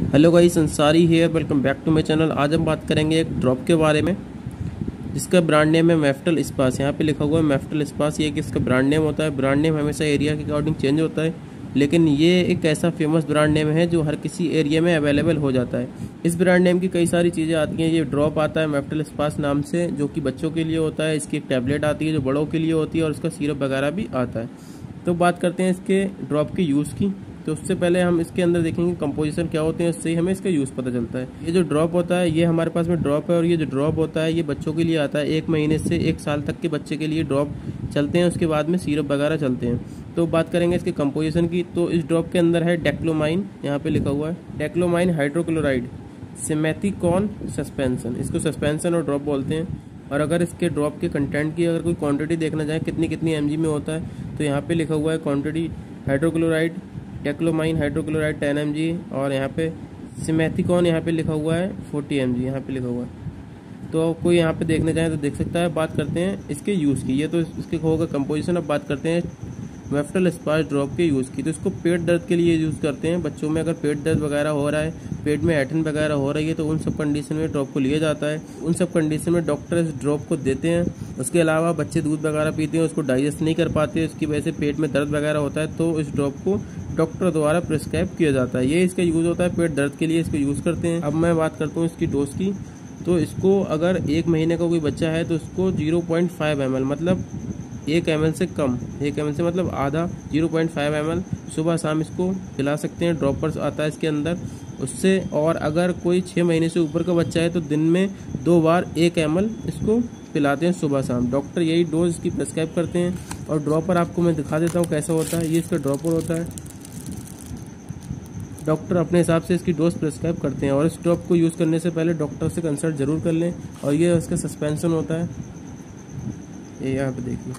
Hello guys, Ansari here, welcome back to my channel. आज हम बात करेंगे एक ड्रॉप के बारे में जिसका ब्रांड नेम है मेफ्टल स्पास। यहाँ पे लिखा हुआ है मेफ्टल स्पास। ये एक इसका ब्रांड नेम होता है। ब्रांड नेम हमेशा एरिया के अकॉर्डिंग चेंज होता है, लेकिन ये एक ऐसा फेमस ब्रांड नेम है जो हर किसी एरिया में अवेलेबल हो जाता है। इस ब्रांड नेम की कई सारी चीज़ें आती हैं। ये ड्रॉप आता है मेफ्टल स्पास नाम से, जो कि बच्चों के लिए होता है। इसकी एक टैबलेट आती है जो बड़ों के लिए होती है, और इसका सिरप वगैरह भी आता है। तो बात करते हैं इसके ड्रॉप के यूज़ की। तो उससे पहले हम इसके अंदर देखेंगे कंपोजिशन क्या होते हैं, उससे ही हमें इसका यूज़ पता चलता है। ये जो ड्रॉप होता है ये हमारे पास में ड्रॉप है, और ये जो ड्रॉप होता है ये बच्चों के लिए आता है। 1 महीने से 1 साल तक के बच्चे के लिए ड्रॉप चलते हैं, उसके बाद में सिरप वगैरह चलते हैं। तो बात करेंगे इसके कंपोजिशन की। तो इस ड्रॉप के अंदर है डेक्लोमाइन, यहाँ पे लिखा हुआ है डेक्लोमाइन हाइड्रोक्लोराइड सिमेथिकॉन सस्पेंशन। इसको सस्पेंशन और ड्रॉप बोलते हैं। और अगर इसके ड्रॉप के कंटेंट की अगर कोई क्वांटिटी देखना चाहे कितनी कितनी mg में होता है, तो यहाँ पे लिखा हुआ है quantity hydrochloride dicyclomine hydrochloride 10 mg, और यहाँ पे सिमेथिकॉन यहाँ पे लिखा हुआ है 40 mg, यहाँ पे लिखा हुआ है। तो कोई यहाँ पे देखना चाहे तो देख सकता है। बात करते हैं इसके यूज़ की। ये तो इसके होगा कंपोजिशन। अब बात करते हैं मेफ्टल स्पास ड्रॉप के यूज़ की। तो इसको पेट दर्द के लिए यूज़ करते हैं। बच्चों में अगर पेट दर्द वगैरह हो रहा है, पेट में ऐठन वगैरह हो रही है, तो उन सब कंडीशन में ड्रॉप को लिया जाता है। उन सब कंडीशन में डॉक्टर इस ड्रॉप को देते हैं। उसके अलावा बच्चे दूध वगैरह पीते हैं, उसको डाइजेस्ट नहीं कर पाते, उसकी वजह से पेट में दर्द वगैरह होता है, तो इस ड्रॉप को डॉक्टर द्वारा प्रिस्क्राइब किया जाता है। ये इसका यूज़ होता है, पेट दर्द के लिए इसको यूज़ करते हैं। अब मैं बात करता हूँ इसकी डोज की। तो इसको अगर 1 महीने का कोई बच्चा है तो इसको 0.5 ml, मतलब 1 ml से कम, 1 ml से मतलब आधा, 0.5 ml सुबह शाम इसको पिला सकते हैं। ड्रॉपर्स आता है इसके अंदर उससे। और अगर कोई 6 महीने से ऊपर का बच्चा है तो दिन में 2 बार 1 ml इसको पिलाते हैं सुबह शाम। डॉक्टर यही डोज इसकी प्रिस्क्राइब करते हैं। और ड्रॉपर आपको मैं दिखा देता हूँ कैसा होता है। ये इसका ड्रॉपर होता है। डॉक्टर अपने हिसाब से इसकी डोज प्रिस्क्राइब करते हैं, और इस ड्रॉप को यूज़ करने से पहले डॉक्टर से कंसल्ट जरूर कर लें। और ये इसका सस्पेंशन होता है, ये यहाँ पे देखिए।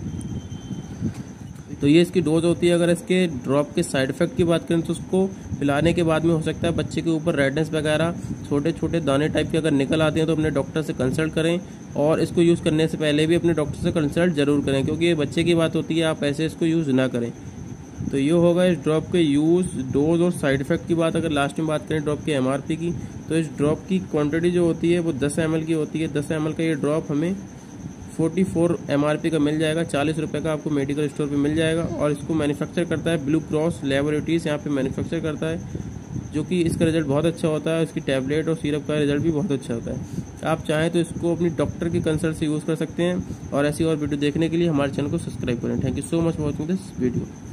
तो ये इसकी डोज होती है। अगर इसके ड्रॉप के साइड इफेक्ट की बात करें तो उसको पिलाने के बाद में हो सकता है बच्चे के ऊपर रेडनेस वगैरह, छोटे छोटे दाने टाइप के अगर निकल आते हैं, तो अपने डॉक्टर से कंसल्ट करें। और इसको यूज़ करने से पहले भी अपने डॉक्टर से कंसल्ट जरूर करें, क्योंकि ये बच्चे की बात होती है, आप ऐसे इसको यूज़ ना करें। तो ये होगा इस ड्रॉप के यूज़, डोज और साइड इफेक्ट की बात। अगर लास्ट में बात करें ड्रॉप के MRP की, तो इस ड्रॉप की क्वांटिटी जो होती है वो 10 ml की होती है। 10 ml का ये ड्रॉप हमें 44 MRP का मिल जाएगा। 40 रुपये का आपको मेडिकल स्टोर पे मिल जाएगा। और इसको मैन्युफैक्चर करता है ब्लू क्रॉस लैबोरेटरीज, यहाँ पे मैन्युफैक्चर करता है, जो कि इसका रिजल्ट बहुत अच्छा होता है। इसकी टैबलेट और सिरप का रिजल्ट भी बहुत अच्छा होता है। आप चाहें तो इसको अपनी डॉक्टर की कंसल्ट से यूज़ कर सकते हैं। और ऐसी और वीडियो देखने के लिए हमारे चैनल को सब्सक्राइब करें। Thank you so much for watching this video.